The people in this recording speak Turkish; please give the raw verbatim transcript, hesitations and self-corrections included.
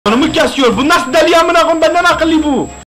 Onu mu kesiyor? Bu nasıl deli amına koyayım, benden akıllı bu.